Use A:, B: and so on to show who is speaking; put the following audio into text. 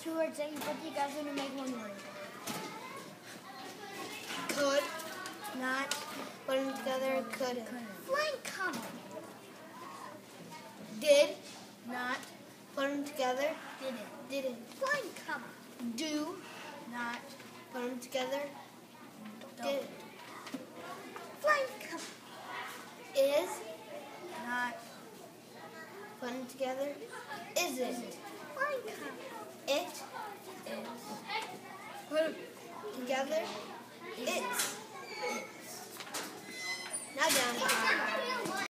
A: two words that you put together to make one word.
B: Could. Not. Put them together. Couldn't.
A: Flying comma.
B: Did. Not. Put them together.
A: Didn't. Flying comma.
B: Do. Not. Put them together. Didn't.
A: Flying comma.
B: Is. Not. Put them together. Isn't.
A: Flying comma.
B: It. Is. Put them together.